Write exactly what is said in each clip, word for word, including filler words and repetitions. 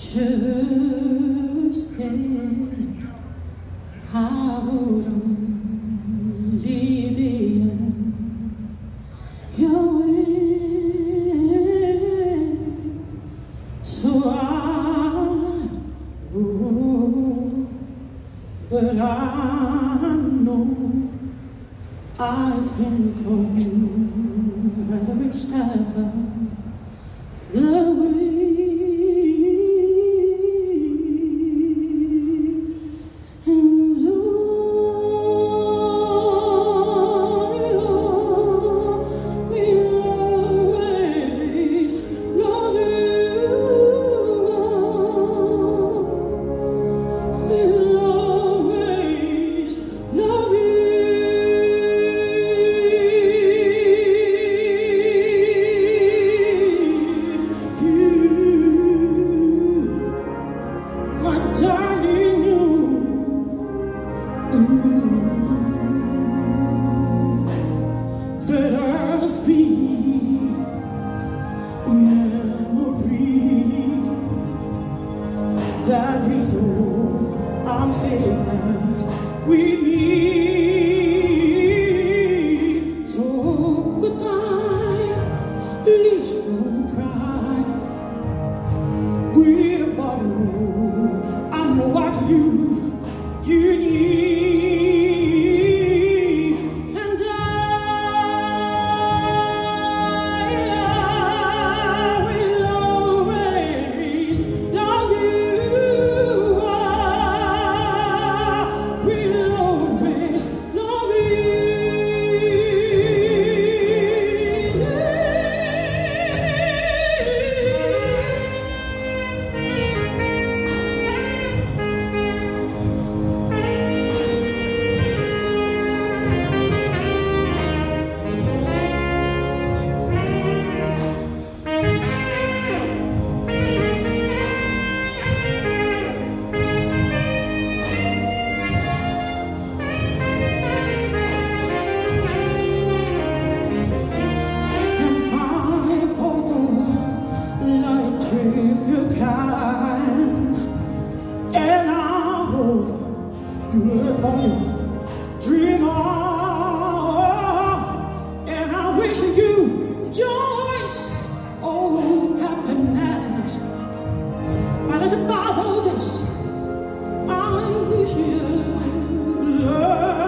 Just then I wouldn't leave it your way, so I go, but I know I think of you every step of the way. That reason I'm thinking we meet. So goodbye, please don't cry. We're a bottle, I know what you, you need. And I, I will always love you. If you can, and I hope you will only dream on, and I wish you joy, oh happiness, but it's about this, I wish you love.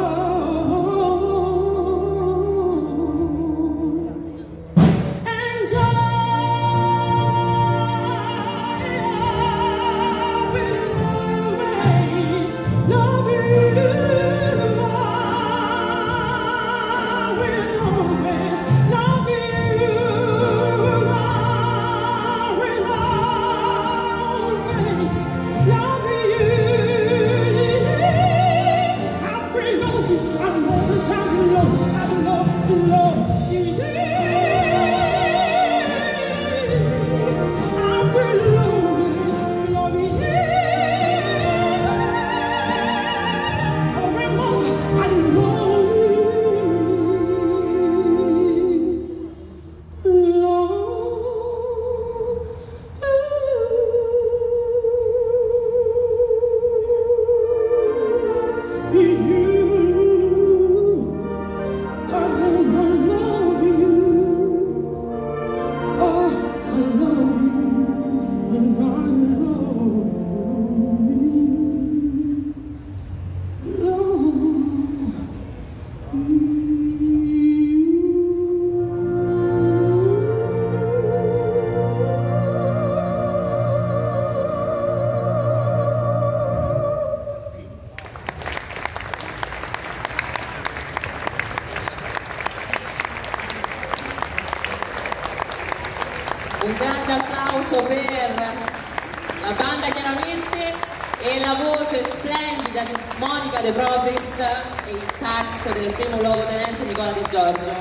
Un grande applauso per la banda chiaramente e la voce splendida di Monica De Probis e il sax del primo luogotenente Nicola Di Giorgio,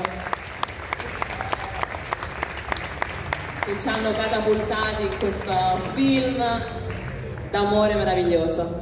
che ci hanno catapultati in questo film d'amore meraviglioso.